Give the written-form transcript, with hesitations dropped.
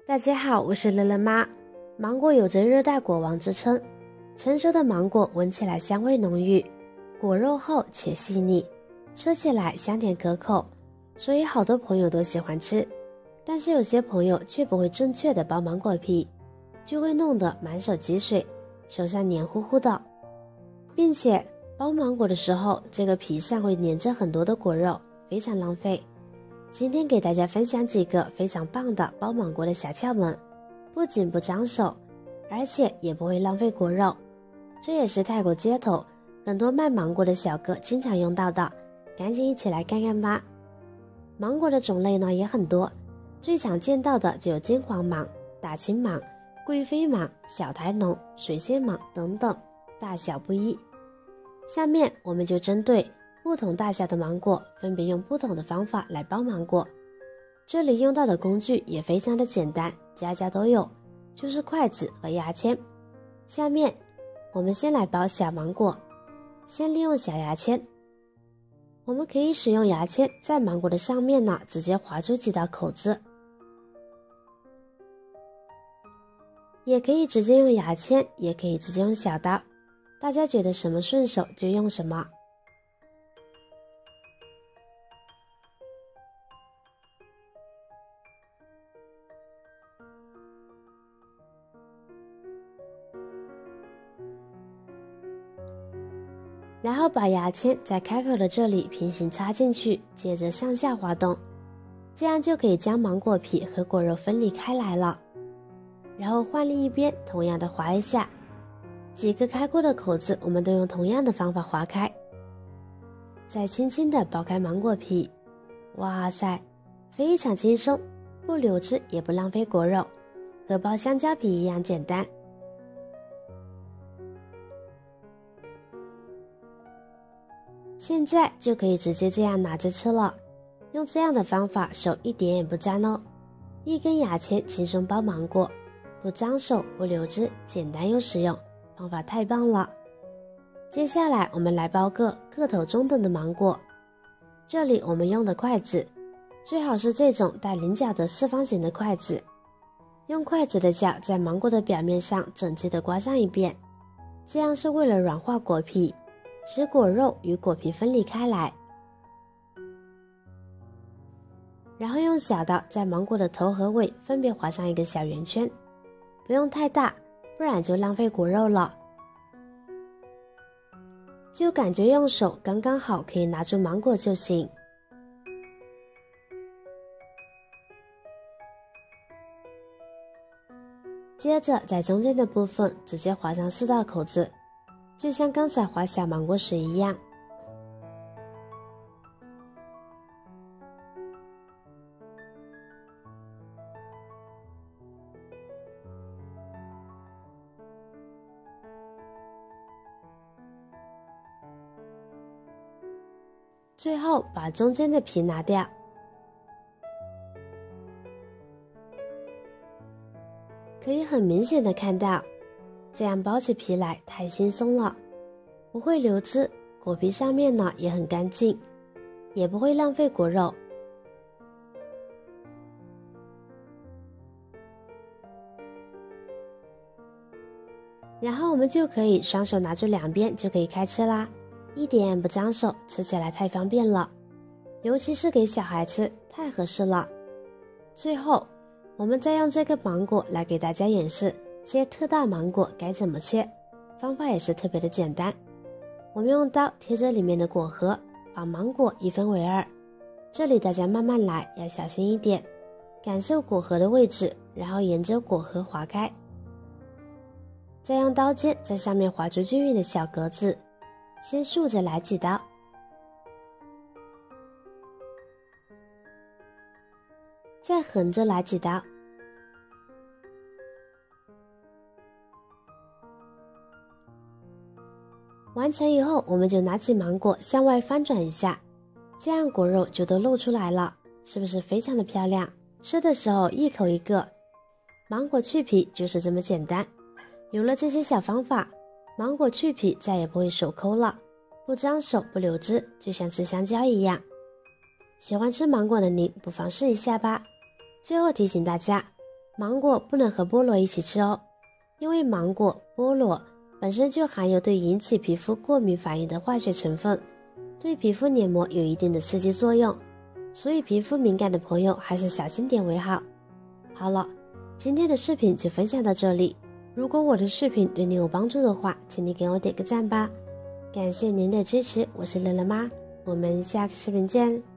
大家好，我是乐乐妈。芒果有着热带果王之称，成熟的芒果闻起来香味浓郁，果肉厚且细腻，吃起来香甜可口，所以好多朋友都喜欢吃。但是有些朋友却不会正确的剥芒果皮，就会弄得满手积水，手上黏糊糊的，并且剥芒果的时候，这个皮上会粘着很多的果肉，非常浪费。今天给大家分享几个非常棒的剥芒果的小窍门，不仅不脏手，而且也不会浪费果肉。这也是泰国街头很多卖芒果的小哥经常用到的，赶紧一起来看看吧。芒果的种类呢也很多，最常见到的就有金黄芒、大青芒、贵妃芒、小台农、水仙芒等等，大小不一。下面我们就针对不同大小的芒果，分别用不同的方法来剥芒果。这里用到的工具也非常的简单，家家都有，就是筷子和牙签。下面我们先来剥小芒果，先利用小牙签，我们可以使用牙签在芒果的上面呢，直接划出几道口子，也可以直接用牙签，也可以直接用小刀，大家觉得什么顺手就用什么。然后把牙签在开口的这里平行插进去，接着向下滑动，这样就可以将芒果皮和果肉分离开来了。然后换另一边同样的划一下，几个开过的口子我们都用同样的方法划开，再轻轻地剥开芒果皮。哇塞，非常轻松，不流汁也不浪费果肉，和剥香蕉皮一样简单。现在就可以直接这样拿着吃了，用这样的方法手一点也不沾哦。一根牙签轻松剥芒果，不脏手不流汁，简单又实用，方法太棒了。接下来我们来剥个头中等的芒果，这里我们用的筷子最好是这种带棱角的四方形的筷子，用筷子的角在芒果的表面上整齐地刮上一遍，这样是为了软化果皮，使果肉与果皮分离开来。然后用小刀在芒果的头和尾分别划上一个小圆圈，不用太大，不然就浪费果肉了。就感觉用手刚刚好可以拿住芒果就行。接着在中间的部分直接划上4道口子，就像刚才划小芒果时一样。最后把中间的皮拿掉，可以很明显的看到，这样剥起皮来太轻松了，不会流汁，果皮上面呢也很干净，也不会浪费果肉。然后我们就可以双手拿住两边就可以开吃啦，一点也不脏手，吃起来太方便了，尤其是给小孩吃，太合适了。最后我们再用这个芒果来给大家演示切特大芒果该怎么切，方法也是特别的简单。我们用刀贴着里面的果核，把芒果一分为二，这里大家慢慢来，要小心一点，感受果核的位置，然后沿着果核划开，再用刀尖在上面划出均匀的小格子，先竖着来几刀，再横着来几刀，完成以后我们就拿起芒果向外翻转一下，这样果肉就都露出来了，是不是非常的漂亮？吃的时候一口一个。芒果去皮就是这么简单，有了这些小方法，芒果去皮再也不会手抠了，不脏手不流汁，就像吃香蕉一样。喜欢吃芒果的您不妨试一下吧。最后提醒大家， 芒果不能和菠萝一起吃哦，因为芒果、菠萝本身就含有对引起皮肤过敏反应的化学成分，对皮肤黏膜有一定的刺激作用，所以皮肤敏感的朋友还是小心点为好。好了，今天的视频就分享到这里，如果我的视频对你有帮助的话，请你给我点个赞吧，感谢您的支持，我是乐乐妈，我们下个视频见。